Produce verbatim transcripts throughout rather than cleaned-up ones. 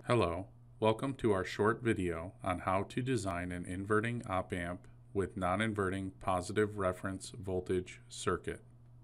Hello, welcome to our short video on how to design an inverting op-amp with non-inverting positive reference voltage circuit.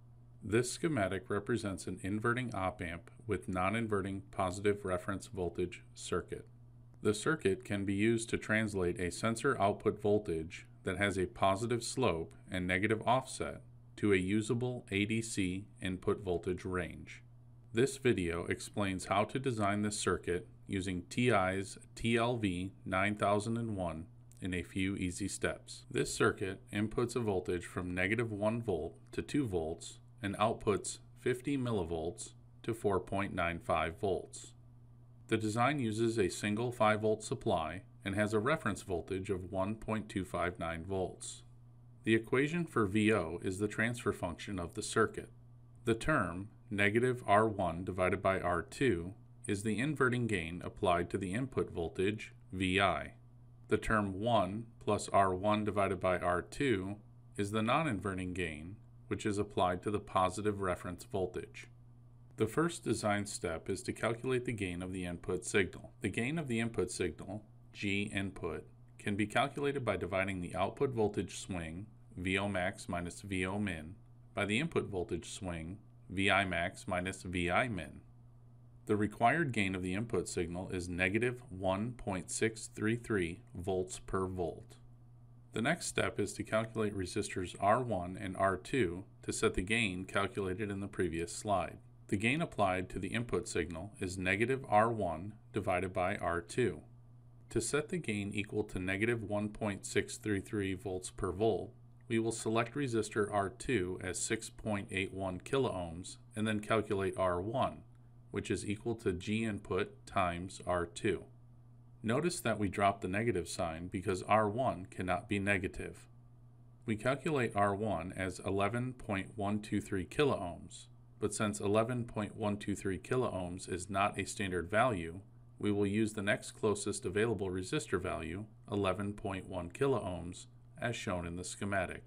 This schematic represents an inverting op-amp with non-inverting positive reference voltage circuit. The circuit can be used to translate a sensor output voltage that has a positive slope and negative offset to a usable A D C input voltage range. This video explains how to design this circuit using T I's T L V nine thousand one in a few easy steps. This circuit inputs a voltage from negative one volt to two volts and outputs fifty millivolts to four point nine five volts. The design uses a single five volt supply and has a reference voltage of one point two five nine volts. The equation for V O is the transfer function of the circuit. The term negative R one divided by R two is the inverting gain applied to the input voltage, V I. The term one plus R one divided by R two is the non-inverting gain, which is applied to the positive reference voltage. The first design step is to calculate the gain of the input signal. The gain of the input signal, G input, can be calculated by dividing the output voltage swing, V O max minus V O min, by the input voltage swing, V I max minus V I min. The required gain of the input signal is negative one point six three three volts per volt. The next step is to calculate resistors R one and R two to set the gain calculated in the previous slide. The gain applied to the input signal is negative R one divided by R two. To set the gain equal to negative one point six three three volts per volt, we will select resistor R two as six point eight one kiloohms and then calculate R one, which is equal to G input times R two. Notice that we drop the negative sign because R one cannot be negative. We calculate R one as eleven point one two three kiloohms, but since eleven point one two three kiloohms is not a standard value, we will use the next closest available resistor value, eleven point one kiloohms, as shown in the schematic.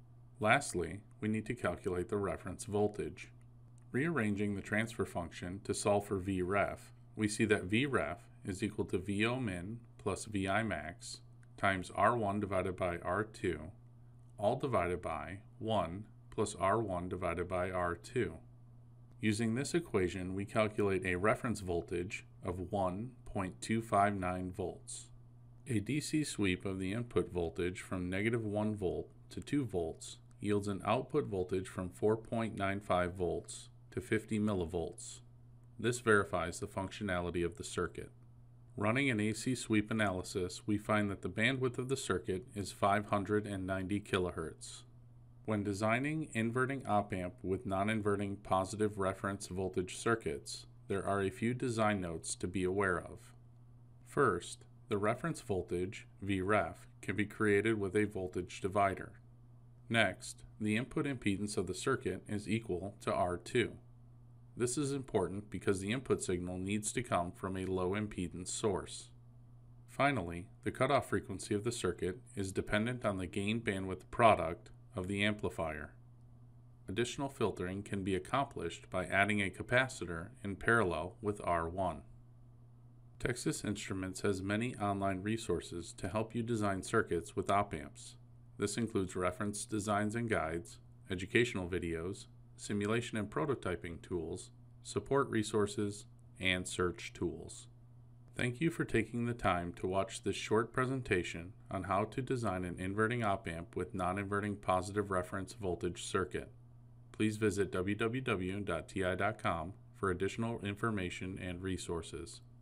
Lastly, we need to calculate the reference voltage. Rearranging the transfer function to solve for V ref, we see that V ref is equal to V O min plus V I max times R one divided by R two, all divided by one plus R one divided by R two. Using this equation, we calculate a reference voltage of one point two five nine volts. A D C sweep of the input voltage from negative one volt to two volts yields an output voltage from four point nine five volts to fifty millivolts. This verifies the functionality of the circuit. Running an A C sweep analysis, we find that the bandwidth of the circuit is five hundred ninety kilohertz. When designing inverting op-amp with non-inverting positive reference voltage circuits, there are a few design notes to be aware of. First, the reference voltage, V ref, can be created with a voltage divider. Next, the input impedance of the circuit is equal to R two. This is important because the input signal needs to come from a low impedance source. Finally, the cutoff frequency of the circuit is dependent on the gain bandwidth product of the amplifier. Additional filtering can be accomplished by adding a capacitor in parallel with R one. Texas Instruments has many online resources to help you design circuits with op-amps. This includes reference designs and guides, educational videos, simulation and prototyping tools, support resources, and search tools. Thank you for taking the time to watch this short presentation on how to design an inverting op-amp with non-inverting positive reference voltage circuit. Please visit w w w dot t i dot com for additional information and resources.